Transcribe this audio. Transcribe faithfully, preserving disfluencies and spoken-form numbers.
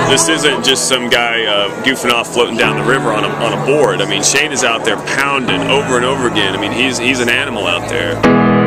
This isn't just some guy uh, goofing off floating down the river on a, on a board. I mean, Shane is out there pounding over and over again. I mean, he's, he's an animal out there.